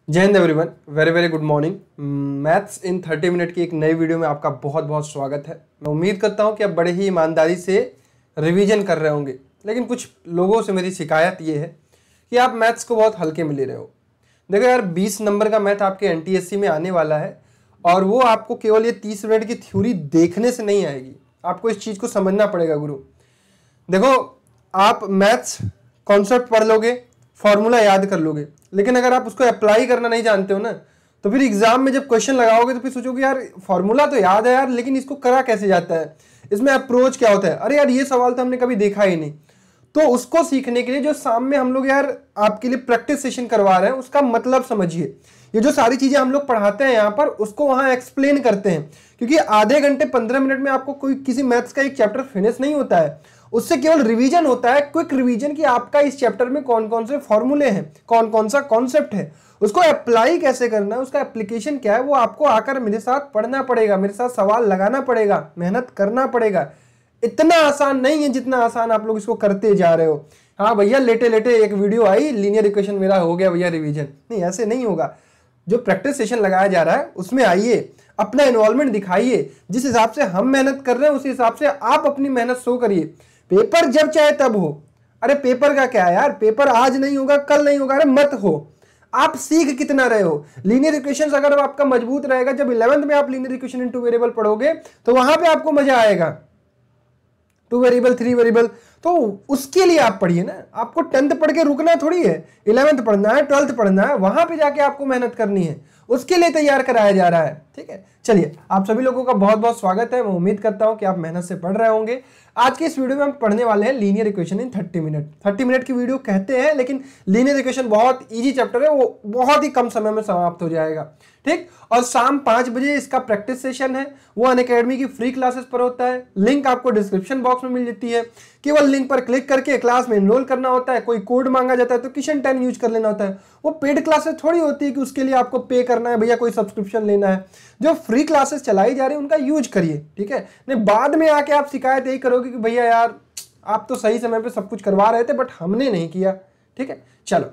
जय हिंद everyone, very very good morning. Maths in 30 minute की एक नई वीडियो में आपका बहुत बहुत स्वागत है। मैं उम्मीद करता हूं कि आप बड़े ही ईमानदारी से रिवीजन कर रहे होंगे, लेकिन कुछ लोगों से मेरी शिकायत ये है कि आप मैथ्स को बहुत हल्के में ले रहे हो। देखो यार, 20 नंबर का मैथ आपके एनटीएससी में आने वाला है और वो आपको केवल ये 30 मिनट की थ्योरी देखने से नहीं आएगी, आपको इस चीज़ को समझना पड़ेगा गुरु। देखो, आप मैथ्स कॉन्सेप्ट पढ़ लोगे, फॉर्मूला याद कर लोगे, लेकिन अगर आप उसको अप्लाई करना नहीं जानते हो ना, तो फिर एग्जाम में जब क्वेश्चन लगाओगे तो फिर सोचोगे यार फॉर्मूला तो याद है यार, लेकिन इसको करा कैसे जाता है, इसमें अप्रोच क्या होता है, अरे यार ये सवाल तो हमने कभी देखा ही नहीं। तो उसको सीखने के लिए जो सामने हम लोग यार आपके लिए प्रैक्टिस सेशन करवा रहे हैं, उसका मतलब समझिए। ये जो सारी चीजें हम लोग पढ़ाते हैं यहाँ पर, उसको वहाँ एक्सप्लेन करते हैं, क्योंकि आधे घंटे 15 मिनट में आपको कोई किसी मैथ्स का एक चैप्टर फिनिश नहीं होता है। उससे केवल रिवीजन होता है, क्विक रिवीजन, कि आपका इस चैप्टर में कौन कौन से फॉर्मूले हैं, कौन कौन सा कॉन्सेप्ट है, उसको अप्लाई कैसे करना है, उसका एप्लीकेशन क्या है, वो आपको आकर मेरे साथ पढ़ना पड़ेगा, मेरे साथ सवाल लगाना पड़ेगा, मेहनत करना पड़ेगा। इतना आसान नहीं है जितना आसान आप लोग इसको करते जा रहे हो। हाँ भैया, लेटे लेटे एक वीडियो आई, लीनियर इक्वेशन मेरा हो गया भैया रिवीजन, नहीं, ऐसे नहीं होगा। जो प्रैक्टिस सेशन लगाया जा रहा है उसमें आइए, अपना इन्वॉल्वमेंट दिखाइए। जिस हिसाब से हम मेहनत कर रहे हैं उस हिसाब से आप अपनी मेहनत शो करिए। पेपर जब चाहे तब हो, अरे पेपर का क्या है यार, पेपर आज नहीं होगा कल नहीं होगा, अरे मत हो। आप सीख कितना रहे हो। लीनियर इक्वेशंस अगर आपका मजबूत रहेगा, जब 11th में आप linear equation in two variable पढ़ोगे तो वहां पे आपको मजा आएगा। 2 वेरिएबल 3 वेरिएबल, तो उसके लिए आप पढ़िए ना। आपको 10th पढ़ के रुकना थोड़ी है, 11th पढ़ना है, 12th पढ़ना है, वहां पे जाके आपको मेहनत करनी है, उसके लिए तैयार कराया जा रहा है। ठीक है, चलिए, आप सभी लोगों का बहुत बहुत स्वागत है। मैं उम्मीद करता हूं कि आप मेहनत से पढ़ रहे होंगे। आज के इस वीडियो में हम पढ़ने वाले हैं linear equation in 30 minute. 30 minute की वीडियो कहते हैं, लेकिन लीनियर इक्वेशन बहुत इजी चैप्टर है, वो बहुत ही कम समय में समाप्त हो जाएगा। ठीक, और शाम 5 बजे इसका प्रैक्टिस सेशन है, वो अनअकैडमी की फ्री क्लासेस पर होता है। लिंक आपको डिस्क्रिप्शन बॉक्स में मिल जाती है, केवल लिंक पर क्लिक करके क्लास में एनरोल करना होता है। कोई कोड मांगा जाता है तो किशन 10 यूज कर लेना होता है। वो पेड क्लासेस थोड़ी होती है कि उसके लिए आपको पे करना है, भैया कोई सब्सक्रिप्शन लेना है। जो फ्री क्लासेस चलाई जा रही है उनका यूज करिए, ठीक है। नहीं बाद में आके आप शिकायत यही करोगे कि भैया यार आप तो सही समय पे सब कुछ करवा रहे थे बट हमने नहीं किया। ठीक है, चलो।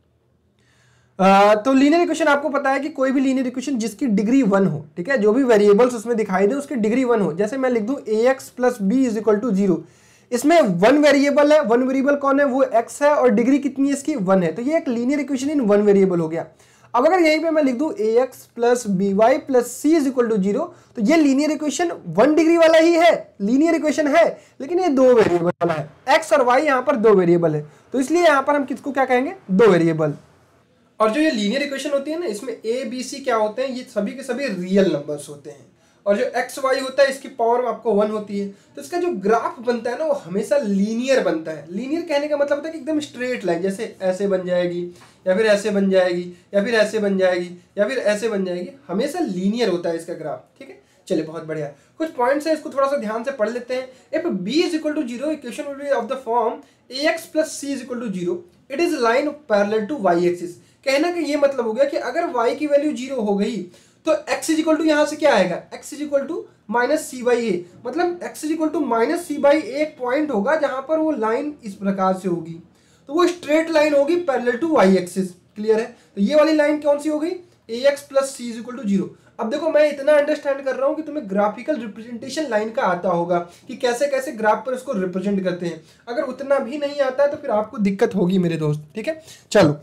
तो लीनियर इक्वेशन आपको पता है कि कोई भी लीनियर इक्वेशन जिसकी डिग्री 1 हो, ठीक है, जो भी वेरिएबल्स उसमें दिखाई दे उसकी डिग्री 1 हो। जैसे मैं लिख दूं ax + b = 0, इसमें 1 वेरिएबल है। 1 वेरिएबल कौन है, वो x है, और डिग्री कितनी है इसकी, 1 है। तो ये एक लीनियर इक्वेशन इन 1 वेरिएबल हो गया। अब अगर यहीं पे मैं लिख दूं ax + by + c = 0, तो ये लीनियर इक्वेशन 1 डिग्री वाला ही है, लीनियर इक्वेशन है, लेकिन ये 2 वेरिएबल वाला है। x और y यहाँ पर 2 वेरिएबल है, तो इसलिए यहाँ पर हम किसको क्या कहेंगे, 2 वेरिएबल। और जो ये लीनियर इक्वेशन होती है ना, इसमें a b c क्या होते हैं, ये सभी के सभी रियल नंबर्स होते हैं। और जो x y होता है इसकी पावर आपको 1 होती है। तो इसका जो ग्राफ बनता है ना, वो हमेशा लीनियर बनता है। लीनियर कहने का मतलब होता है कि एकदम स्ट्रेट लाइन, जैसे ऐसे बन जाएगी, या फिर ऐसे बन जाएगी, या फिर ऐसे बन जाएगी, या फिर ऐसे बन जाएगी, हमेशा लीनियर होता है इसका ग्राफ। ठीक है, चलिए, बहुत बढ़िया। कुछ पॉइंट्स है, इसको थोड़ा सा ध्यान से पढ़ लेते हैं। If b = 0, equation will be of the form ax + c = 0, it is line parallel to y axis. कहना का ये मतलब हो गया कि अगर y की वैल्यू 0 हो गई तो x = यहां से क्या आएगा, x = -c/a, मतलब x = -c/a एक पॉइंट होगा जहां पर वो लाइन इस प्रकार से होगी, तो वो स्ट्रेट लाइन होगी parallel to y axis. Clear है, तो ये वाली लाइन कौन सी हो गई, ax + c = 0। अब देखो, मैं इतना अंडरस्टैंड कर रहा हूं कि तुम्हें ग्राफिकल रिप्रेजेंटेशन लाइन का आता होगा कि कैसे कैसे ग्राफ पर इसको रिप्रेजेंट करते हैं। अगर उतना भी नहीं आता है तो फिर आपको दिक्कत होगी मेरे दोस्त। ठीक है, चलो।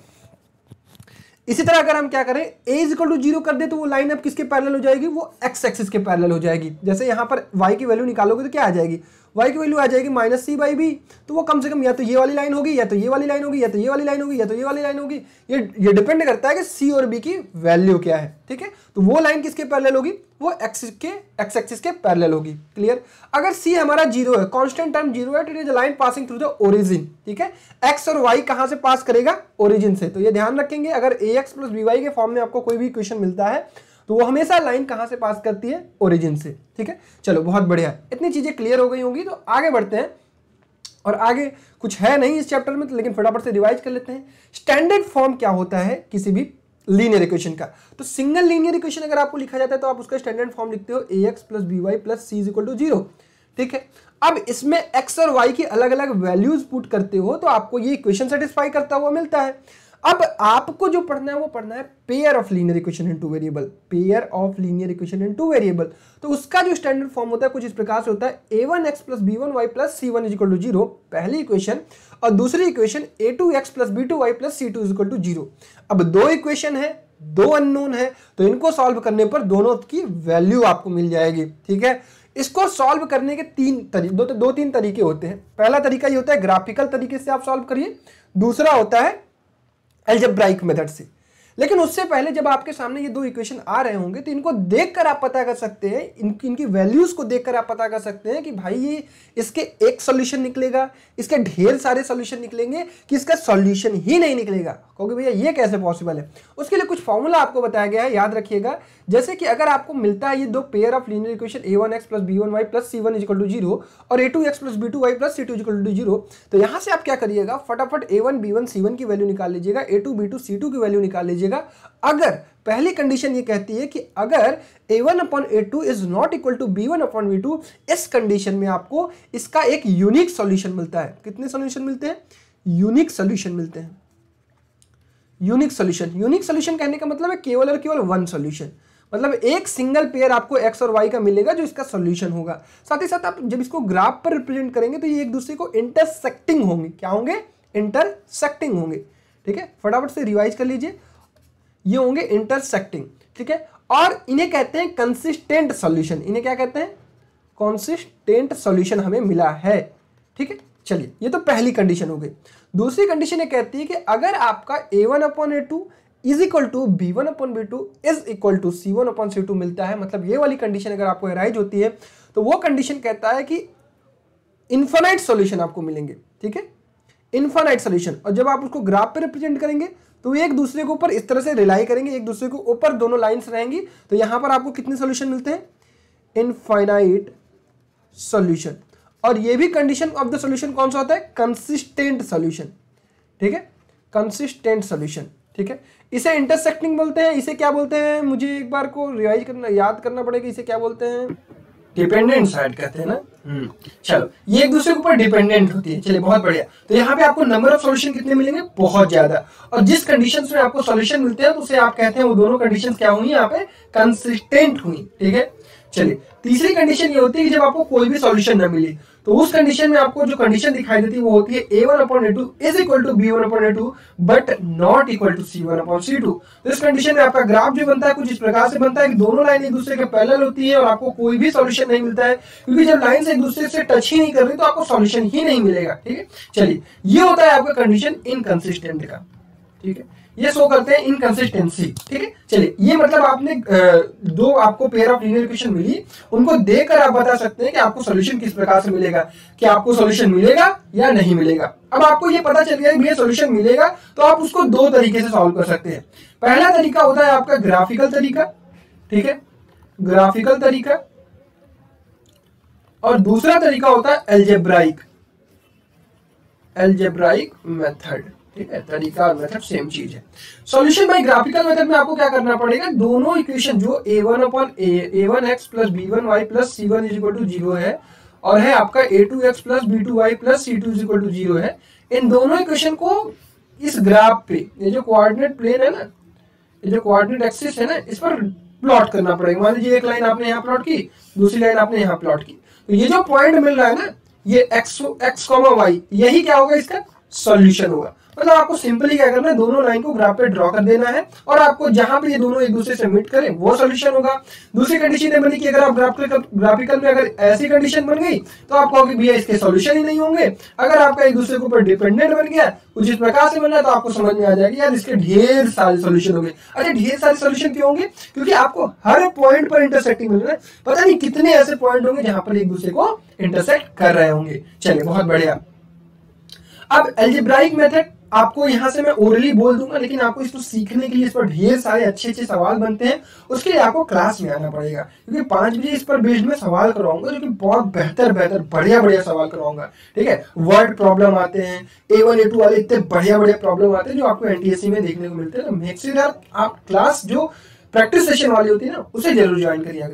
इसी तरह अगर हम क्या करें, a = 0 कर दे तो वो लाइन अब किसके पैरेलल हो जाएगी, वो x एक्सिस के पैरेलल हो जाएगी। जैसे यहाँ पर y की वैल्यू निकालोगे तो क्या आ जाएगी, y की वैल्यू आ जाएगी -c/b। तो वो कम से कम या तो ये वाली लाइन होगी, या तो ये वाली लाइन होगी, या तो ये वाली लाइन होगी, या तो ये वाली लाइन होगी। ये डिपेंड करता है कि c और b की वैल्यू क्या है। ठीक है, तो वो लाइन किसके पैरेलल होगी, वो x एक्सिस के पैरेलल होगी। क्लियर। अगर c हमारा 0 है, कांस्टेंट टर्म 0 है, तो it is line passing through the origin. ठीक है, x और y कहां से पास करेगा, ओरिजिन से। तो ये ध्यान रखेंगे, अगर ax + by के फॉर्म में आपको कोई भी इक्वेशन मिलता है तो वो हमेशा लाइन कहां से पास करती है, ओरिजिन से। ठीक है, चलो, बहुत बढ़िया। इतनी चीजें क्लियर हो गई होंगी, तो आगे बढ़ते हैं। और आगे कुछ है नहीं इस चैप्टर में, लेकिन फटाफट से रिवाइज कर लेते हैं। स्टैंडर्ड फॉर्म क्या होता है किसी भी लीनियर इक्वेशन का, तो सिंगल लीनियर इक्वेशन अगर आपको लिखा जाता है तो आप उसका स्टैंडर्ड फॉर्म लिखते हो ax + by + c = 0। ठीक है, अब इसमें x और y की अलग अलग वैल्यूज पुट करते हो तो आपको ये इक्वेशन सेटिस्फाई करता हुआ मिलता है। अब आपको जो पढ़ना है वो पढ़ना है pair of linear equation in two variable, pair of linear equation in two variable. तो उसका जो स्टैंडर्ड फॉर्म होता है कुछ इस प्रकार से होता है a1x plus b1y plus c1 is equal to 0, पहली इक्वेशन, और दूसरी equation a2x plus b2y plus c2 is equal to 0। अब दो इक्वेशन है, दो अननोन है, तो इनको सॉल्व करने पर दोनों की वैल्यू आपको मिल जाएगी। ठीक है, इसको सॉल्व करने के दो तीन तरीके होते हैं। पहला तरीका ये होता है ग्राफिकल तरीके से आप सॉल्व करिए, दूसरा होता है अलजेब्राइक मेथड से। लेकिन उससे पहले जब आपके सामने ये दो इक्वेशन आ रहे होंगे तो इनको देखकर आप पता कर सकते हैं, इनकी वैल्यूज को देखकर आप पता कर सकते हैं कि भाई ये इसके एक सॉल्यूशन निकलेगा, इसके ढेर सारे सॉल्यूशन निकलेंगे, कि इसका सॉल्यूशन ही नहीं निकलेगा। कहोगे भैया ये कैसे पॉसिबल है? उसके लिए कुछ फॉर्मूला आपको बताया गया है, याद रखिएगा। जैसे कि अगर आपको मिलता है ये दो pair of linear equation a1x plus b1y plus c1 is equal to 0 और a2x plus b2y plus c2 is equal to 0, तो यहां से आप क्या करिएगा, फटाफट a1 b1 c1 की वैल्यू निकाल लीजिएगा, a2 b2 c2 की वैल्यू निकाल लीजिएगा। अगर पहली कंडीशन ये कहती है कि अगर a1 upon a2 is not equal to b1 upon b2, इस कंडीशन में आपको इसका एक यूनिक सॉल्यूशन मिलता है। कितने सॉल्यूशन मिलते हैं? यूनिक सॉल्यूशन मिलते हैं। यूनिक सॉल्यूशन कहने का मतलब है केवल और केवल वन सॉल्यूशन, मतलब एक सिंगल पेयर आपको x और y का मिलेगा जो इसका सॉल्यूशन होगा। साथ ही साथ आप जब इसको ग्राफ पर रिप्रेजेंट करेंगे तो ये एक दूसरे को इंटरसेक्टिंग होंगे। क्या होंगे? इंटरसेक्टिंग होंगे। ठीक है, फटाफट से रिवाइज कर लीजिए, ये होंगे इंटरसेक्टिंग। ठीक है, और इन्हें कहते हैं कंसिस्टेंट सॉल्यूशन। इन्हें क्या कहते हैं? कंसिस्टेंट सॉल्यूशन हमें मिला है। ठीक है, चलिए ये तो पहली कंडीशन हो गई। दूसरी कंडीशन ये कहती है कि अगर आपका a1 upon a2 is equal to b1 upon b2 is equal to c1 upon c2 मिलता है, मतलब ये वाली कंडीशन अगर आपको अराइज होती है तो वो कंडीशन कहता है कि इनफाइनाइट सॉल्यूशन आपको मिलेंगे। ठीक है, इनफाइनाइट सॉल्यूशन। और जब आप उसको ग्राफ पे रिप्रेजेंट करेंगे तो एक दूसरे के ऊपर इस तरह से रिलाई करेंगे, एक दूसरे के ऊपर दोनों लाइंस रहेंगी, तो यहां पर आपको कितने सॉल्यूशन मिलते हैं? Infinite solution. और ये भी कंडीशन ऑफ द सॉल्यूशन कौन सा होता है? Consistent solution. ठीक है, कंसिस्टेंट सॉल्यूशन। ठीक है, इसे इंटरसेक्टिंग बोलते हैं। इसे क्या बोलते हैं? मुझे एक बार को रिवाइज करना, याद करना पड़ेगा। इसे क्या बोलते हैं? डिपेंडेंट साइड कहते हैं ना। चलो, ये एक दूसरे के ऊपर डिपेंडेंट होती है। चलिए, बहुत बढ़िया। तो यहाँ पे आपको नंबर ऑफ सॉल्यूशन कितने मिलेंगे? बहुत ज्यादा। और जिस कंडीशंस में आपको सॉल्यूशन मिलते हैं तो उसे आप कहते हैं वो दोनों कंडीशंस क्या हुई? यहाँ पे कंसिस्टेंट हुई। ठीक है, चलिए तीसरी कंडीशन ये होती है कि जब आपको कोई भी सॉल्यूशन न मिले तो उस कंडीशन में आपको जो कंडीशन दिखाई देती है वो होती है a1 upon a2 is equal to b1 upon a2 but not equal to c1 upon c2। तो इस कंडीशन में आपका ग्राफ जो बनता है कुछ इस प्रकार से बनता है कि दोनों लाइन एक दूसरे के पैरेलल होती है और आपको कोई भी सॉल्यूशन नहीं मिलता है, क्योंकि जब लाइन एक दूसरे से टच ही नहीं कर रही तो आपको सॉल्यूशन ही नहीं मिलेगा। ठीक है, चलिए ये होता है आपका कंडीशन इनकंसिस्टेंट का। ठीक है, ये शो करते हैं इनकंसिस्टेंसी। ठीक है, चलिए ये मतलब आपने दो आपको पेयर ऑफ लीनियर इक्वेशन मिली, उनको देखकर आप बता सकते हैं कि आपको सॉल्यूशन किस प्रकार से मिलेगा, कि आपको सॉल्यूशन मिलेगा या नहीं मिलेगा। अब आपको ये पता चल गया कि ये सॉल्यूशन मिलेगा तो आप उसको दो तरीके से सॉल्व कर सकते हैं। पहला तरीका होता है आपका ग्राफिकल तरीका। ठीक है, ग्राफिकल तरीका। और दूसरा तरीका होता है एल्जेब्राइक मेथड। ठीक है, तरीका और मेथड सेम चीज है। सॉल्यूशन बाय ग्राफिकल मेथड में आपको क्या करना पड़ेगा? दोनों इक्वेशन जो a1 upon a1x plus b1y plus c1 is equal to 0 है और है आपका a2x plus b2y plus c2 is equal to 0 है, इन दोनों इक्वेशन को इस ग्राफ पे, ये जो कोऑर्डिनेट प्लेन है ना, ये जो कोऑर्डिनेट एक्सिस है ना, इस पर प्लॉट करना पड़ेगा। मान लीजिए एक लाइन आपने यहाँ प्लॉट की, दूसरी लाइन आपने यहाँ प्लॉट की, तो ये जो पॉइंट मिल रहा है ना, ये x, y, यही क्या होगा? इसका सॉल्यूशन होगा। मतलब आपको सिंपली क्या करना है? दोनों लाइन को ग्राफ पे ड्रॉ कर देना है और आपको जहां पे ये दोनों एक दूसरे से मीट करें वो सॉल्यूशन होगा। दूसरी कंडीशन ये बनी कि अगर आप ग्राफिकल में अगर ऐसी कंडीशन बन गई तो आप कहोगे भैया इसके सॉल्यूशन ही नहीं होंगे। अगर आपका एक दूसरे के ऊपर डिपेंडेंट बन गया, कुछ इस प्रकार से बन रहा है, तो आपको समझ में आ जाएगा यार इसके ढेर सारे सॉल्यूशन होंगे। अच्छा, ढेर सारे सॉल्यूशन क्यों होंगे? क्योंकि आपको हर पॉइंट पर इंटरसेक्टिंग मिल रहा है। पता नहीं कितने ऐसे पॉइंट होंगे जहां पर एक दूसरे को इंटरसेक्ट कर रहे होंगे। चलिए, बहुत बढ़िया। अब अलजेब्राइक मेथड आपको यहां से मैं ओरली बोल दूंगा, लेकिन आपको इसको सीखने के लिए इस पर ढेर सारे अच्छे सवाल बनते हैं, उसके लिए आपको क्लास में आना पड़ेगा, क्योंकि 5 बजे इस पर बेस्ड में सवाल करवाऊंगा जो कि बहुत बेहतर बढ़िया सवाल करवाऊंगा। ठीक है, वर्ड प्रॉब्लम आते हैं, A1 A2 वाले इतने बढ़िया प्रॉब्लम आते हैं जो आपको NTSC में देखने को मिलते हैं। तो मेक श्योर आप क्लास जो प्रैक्टिस सेशन वाली होती है ना, उसे जरूर ज्वाइन करिए।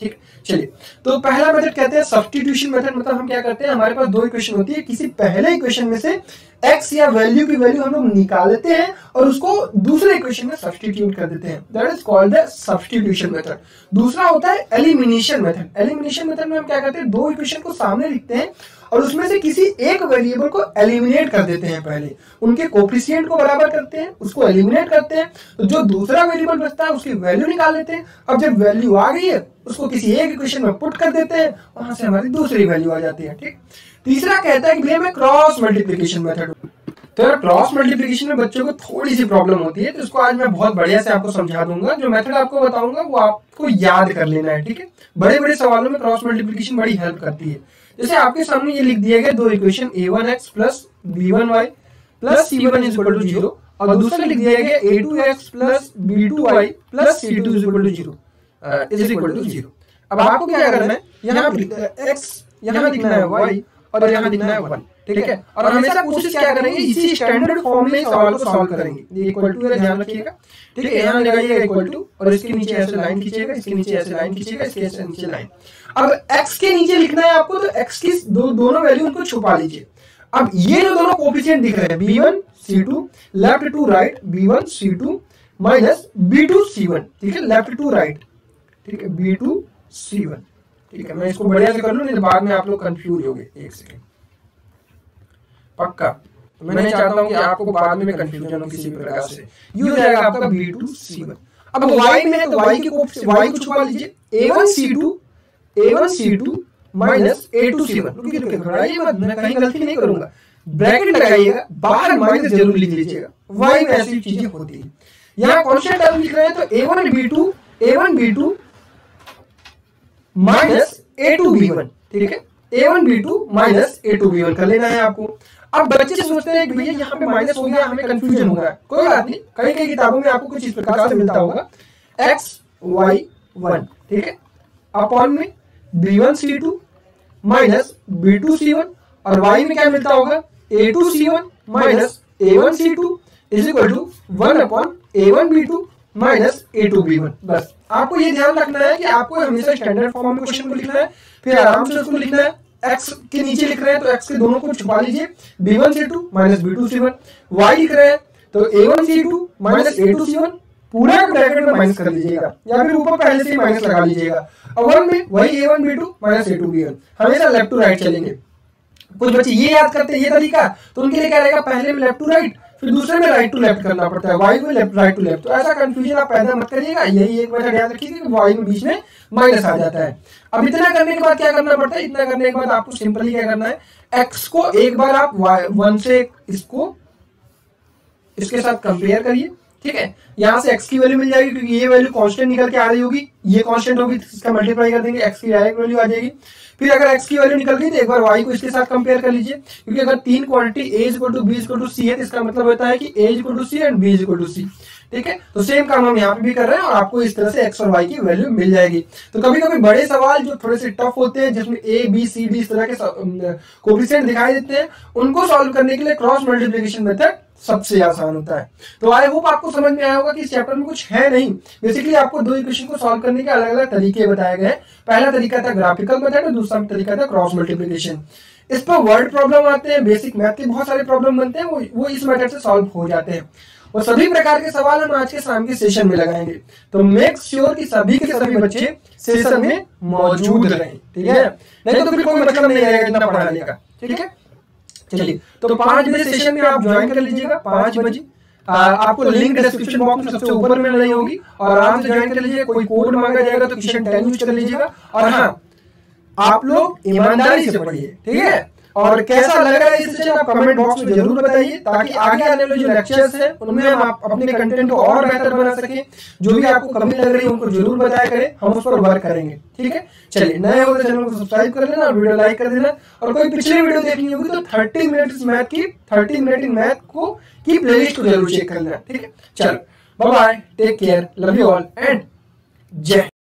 ठीक, चलिए तो पहला मेथड कहते हैं सब्स्टिट्यूशन मेथड। मतलब हम क्या करते हैं, हमारे पास दो इक्वेशन होती है, किसी पहले इक्वेशन में से x या वैल्यू की वैल्यू हम लोग निकाल लेते हैं और उसको दूसरे इक्वेशन में सब्स्टिट्यूट कर देते हैं, that is called the substitution method. दूसरा होता है एलिमिनेशन मेथड। एलिमिनेशन मेथड में हम क्या करते हैं, दो इक्वेशन को सामने लिखते हैं और उसमें से किसी एक वेरिएबल को एलिमिनेट कर देते हैं, पहले उनके कोफिशिएंट को बराबर करते हैं, उसको एलिमिनेट करते हैं, तो जो दूसरा वेरिएबल बचता है उसकी वैल्यू निकाल लेते हैं। अब जब वैल्यू आ गई है उसको किसी एक इक्वेशन में पुट कर देते हैं, वहां से हमारी दूसरी वैल्यू आ जाती है, ठीक। तीसरा कहता है कि भैया मैं क्रॉस मल्टीप्लिकेशन मेथड। तो यार क्रॉस मल्टीप्लिकेशन में बच्चों को थोड़ी सी प्रॉब्लम होती है, तो इसको आज मैं बहुत बढ़िया से आपको समझा दूंगा। जो मेथड आपको बताऊंगा वो आपको याद कर लेना है, ठीक है। बड़े बड़े सवालों में क्रॉस मल्टीप्लिकेशन बड़ी हेल्प करती है। जैसे आपके सामने ये लिख दिया गया दो equation a1x plus b1y plus c1 is equal to 0 और दूसरा लिख दिया गया a2x plus b2y plus c2 is equal to 0। अब आपको क्या करना है, यहाँ x यहाँ लिखना है y और यहाँ लिखना है 1, ठीक है। और हमेशा कोशिश क्या करेंगे, इसी स्टैंडर्ड फॉर्म में सवाल को सॉल्व करेंगे। ये इक्वल टू है, ध्यान रखिएगा, ठीक है। यहाँ लगाइएगा इक्वल टू और इसके नीचे ऐसे लाइन खींचिएगा, इसके नीचे ऐसे लाइन खींचिएगा, इसके ऐसे नीचे लाइन। अब x के नीचे लिखना है आपको, तो x की दोनों वैल्यू उनको छुपा लीजिए। अब ये जो दोनों कोफिशिएंट दिख रहे हैं b1 c2 left to right b1 c2 minus b2 c1, ठीक है, लेफ्ट टू राइट, ठीक है, b2 c1, ठीक है। मैं इसको बढ़िया से कर लूं, नहीं तो बाद में आप लोग कंफ्यूज हो गए। एक सेकंड, पक्का, तो मैं नहीं चाहता हूं कि आपको बाद में कंफ्यूजन हो किसी प्रकार से। ये हो जाएगा आपका b2 c1। अब y में है तो y को छुपा लीजिए, a1 c2 minus a2 c1। रुकिए घबराइए मत, मैं कहीं गलती नहीं करूंगा, ब्रैकेट लगाइएगा, बाहर माइनस जरूर लिख लीजिएगा, y में ऐसी चीजें होती है। यहाँ कांस्टेंट टर्म लिख रहे हैं तो a1 b2 minus a2 b1, ठीक है, a1 b2 minus a2 b1 कर लेना है आपको। अब बच्चे सोचते हैं कि भैया यहाँ पे माइनस हो गया, हमें कंफ्यूजन हो रहा है। कोई बात नहीं, कई कई किताबों में आपको कुछ इस प्रकार से मिलता होगा, x y 1, ठीक है, अपॉन में b1 c2 minus b2 c1 और y में क्या मिलता होगा, a2 c1 minus a1 c2 is equal to 1 upon a1 b2 minus a2 b1। बस आपको ये ध्यान रखना है कि आपको हमेशा स्टैंडर्ड फॉर्म में क्वेश्चन को लिखना है, फिर आराम से उसको लिखना है। x के नीचे लिख रहे हैं तो x के दोनों को छुपा लीजिए, b1 c2 minus b2 c1। y लिख रहे हैं तो a1 c2 minus a2 c1 पूरा ब्रैकेट में माइनस कर लीजिएगा या फिर ऊपर पहले से ही माइनस लगा लीजिएगा। और 1 में वही a1 b2 minus a2 b1, हमेशा लेफ्ट टू राइट चलेंगे। कुछ बच्चे ये याद करते हैं ये तरीका, तो उनके लिए क्या रहेगा, पहले में लेफ्ट टू राइट फिर दूसरे में राइट टू लेफ्ट करना पड़ता है, y में लेफ्ट राइट टू लेफ्ट। तो ऐसा कंफ्यूजन आप पैदा मत करिएगा, यही एक मेथड याद रखिए कि y में बीच में माइनस आ जाता है। अब इतना करने के बाद क्या करना पड़ता है, इतना करने के बाद आपको सिंपली क्या करना है, x को एक बार आप 1 से इसको इसके साथ कंपेयर करिए, ठीक है। यहाँ से x की वैल्यू मिल जाएगी क्योंकि ये वैल्यू कांस्टेंट निकल के आ रही होगी, ये कांस्टेंट होगी, इसका मल्टीप्लाई कर देंगे, x की डायरेक्ट वैल्यू आ जाएगी। फिर अगर x की वैल्यू निकल गई तो एक बार y को इसके साथ कंपेयर कर लीजिए, क्योंकि अगर तीन quantity a equal to b equal to c है तो इसका मतलब होता है कि a equal to c and b equal to c, ठीक है। तो सेम काम हम यहाँ पे भी कर रहे हैं और आपको इस तरह से x और y की वैल्यू मिल जाएगी। तो कभी कभी बड़े सवाल जो थोड़े से टफ होते हैं, जिसमें a b c d इस तरह के कोफिशिएंट दिखाई देते हैं, उनको सॉल्व करने के लिए क्रॉस मल्टीप्लिकेशन मेथड सबसे आसान होता है। तो आई होप आपको समझ में आया होगा कि इस चैप्टर में कुछ है नहीं, बेसिकली आपको दो इक्वेशन को सॉल्व करने के अलग अलग तरीके बताए गए हैं। पहला तरीका था ग्राफिकल मेथड और दूसरा तरीका था क्रॉस मल्टीप्लिकेशन। इस पर वर्ड प्रॉब्लम आते हैं, बेसिक मैथ के बहुत सारे प्रॉब्लम बनते हैं, वो इस मेथड से सॉल्व हो जाते हैं। और सभी प्रकार के सवाल हम आज के शाम के सेशन में लगाएंगे, तो मेक श्योर कि सभी के सभी बच्चे सेशन में मौजूद रहें, ठीक है, नहीं तो फिर कोई मतलब नहीं रहेगा इतना पढ़ाने का, ठीक है। चलिए, तो 5 बजे सेशन में आप ज्वाइन कर लीजिएगा, 5 बजे आपको लिंक डिस्क्रिप्शन बॉक्स में सबसे ऊपर में नहीं होगी, और आराम से ज्वाइन कर लीजिए। कोई कोड मांगा जाएगा तो किशन 10 यूज कर लीजिएगा। और हाँ, आप लोग ईमानदारी से पढ़िए, ठीक है। और कैसा लग रहा है इस सेशन आप कमेंट बॉक्स में जरूर बताइए, ताकि आगे आने वाले जो लेक्चर्स हैं उनमें हम अपने कंटेंट को और बेहतर बना सकें। जो भी आपको कमी लग रही है उनको जरूर बताया करें, हम उस पर वर्क करेंगे, ठीक है। चलिए, नए हो तो चैनल को सब्सक्राइब कर लेना और वीडियो लाइक कर देना। और कोई पिछली वीडियो देखनी होगी तो 30 मिनट इन मैथ की प्लेलिस्ट को जरूर चेक कर लेना, ठीक है। चलो, bye bye, take care, love you all and जय।